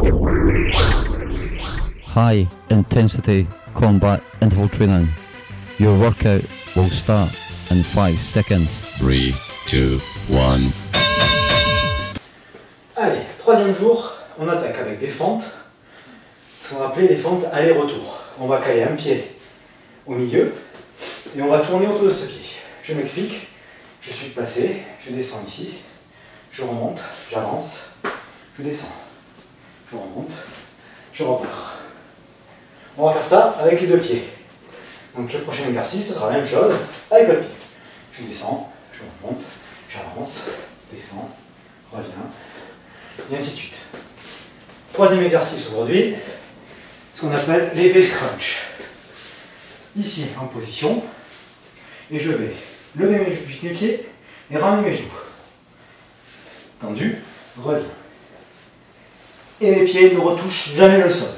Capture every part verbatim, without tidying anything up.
High intensity combat interval training. Your workout will start in five seconds. three, two, one. Allez, troisième jour, on attaque avec des fentes, ce qu'on va appeler les fentes aller-retour. On va caler un pied au milieu et on va tourner autour de ce pied. Je m'explique, je suis placé, je descends ici, je remonte, j'avance, je descends, je remonte, je repars. On va faire ça avec les deux pieds. Donc le prochain exercice, ce sera la même chose avec le pied. Je descends, je remonte, j'avance, descends, reviens, et ainsi de suite. Troisième exercice aujourd'hui, ce qu'on appelle les face crunch. Ici en position, et je vais lever mes, mes pieds et ramener mes genoux. Tendu, reviens. Et mes pieds ne retouchent jamais le sol.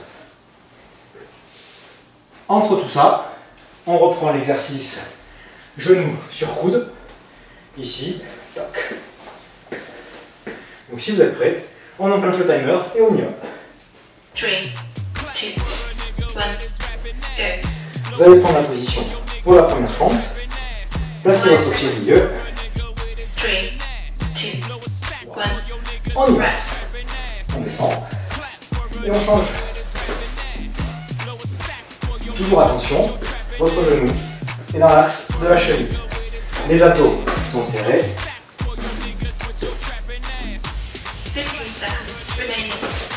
Entre tout ça, on reprend l'exercice genoux sur coude, ici, toc. Donc si vous êtes prêts, on enclenche le timer et on y va. trois, deux, un, go. Vous allez prendre la position pour la première fente, placez votre pied au milieu, trois, deux, un, on y va. rest. On descend et on change. Toujours attention, votre genou est dans l'axe de la cheville. Les abdos sont serrés. fifteen seconds remaining.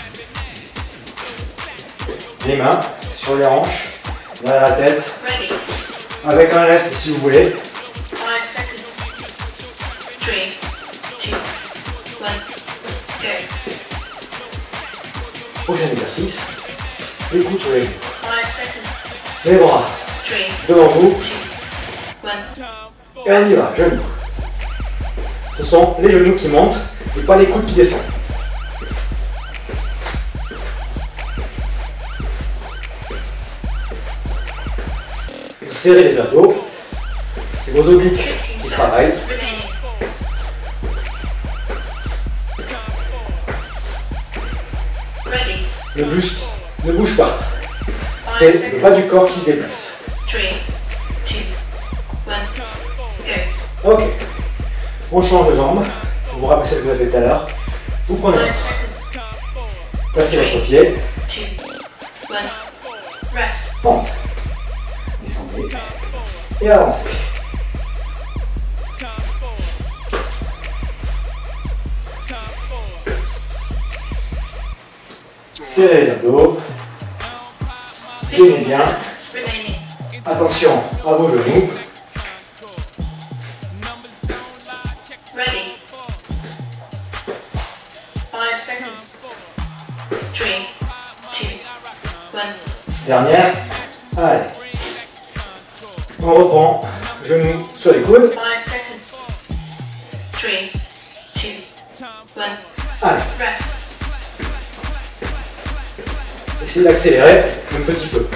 Les mains sur les hanches, derrière la tête, Ready. avec un lest si vous voulez. five seconds. three, two, one, go. Prochain exercice, les coudes sur les genoux. five seconds. Les bras three, devant vous two, one. et on y va, genoux. Ce sont les genoux qui montent et pas les coudes qui descendent. Vous serrez les abdos, c'est vos obliques fifteen qui travaillent. seconds remaining. Ready. Le buste ne bouge pas. five C'est le bas du corps qui se déplace. three, two, one, go. Ok. On change de jambe. Vous vous rappelez ce que vous avez fait tout à l'heure. Vous prenez, five seconds. placez votre pied, two, one, rest. fente. Descendez et avancez. Serrez les abdos. Tenez fifteen bien. seconds remaining. Attention à vos genoux. Ready. Five seconds. Three, two, one. Dernière. Allez. On reprend. Genoux sur les coudes. Five seconds. Three, two, one. Allez. Rest. Essayez d'accélérer un petit peu.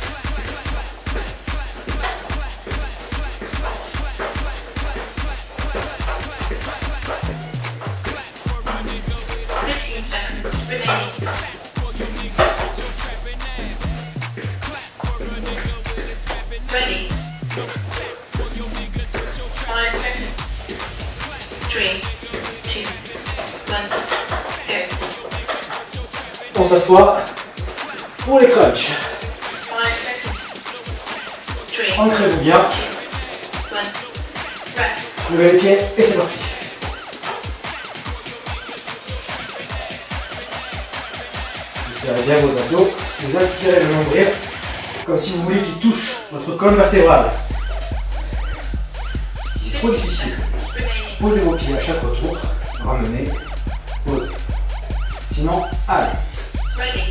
Fifteen seconds remaining. Ready. Five seconds. Three, two, one. Go. On s'assoit pour les crunchs. Five seconds. Three, Ancrez-vous bien. two, one. Rest. Levez les pieds et c'est parti. Vous serrez bien vos abdos. Vous aspirez le nombril comme si vous vouliez qu'il touche votre colonne vertébrale. Si c'est trop difficile, Seconds remaining. posez vos pieds à chaque retour. Ramenez. Posez. Sinon, allez. Ready.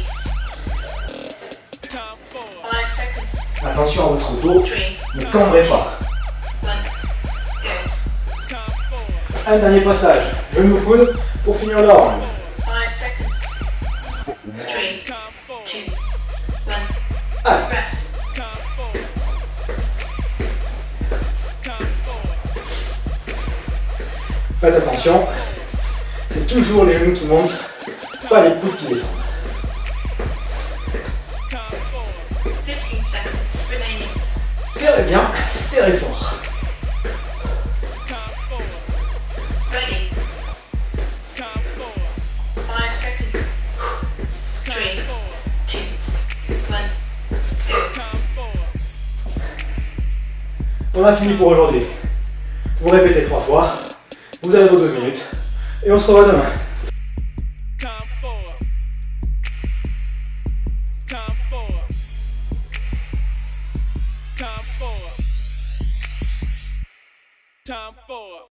Five seconds. Attention à votre dos. Three, Ne cambrez pas. one. Go. Un dernier passage. Genou coude pour finir le round. Five seconds. Three, two, one. Allez. Rest. Faites attention. C'est toujours les genoux qui montent, pas les coudes qui descendent. seconds remaining. Serrez bien, serrez fort. Ready. Five seconds. Three, two, one, go. On a fini pour aujourd'hui. Vous répétez trois fois, vous avez vos douze minutes, et on se revoit demain. Time for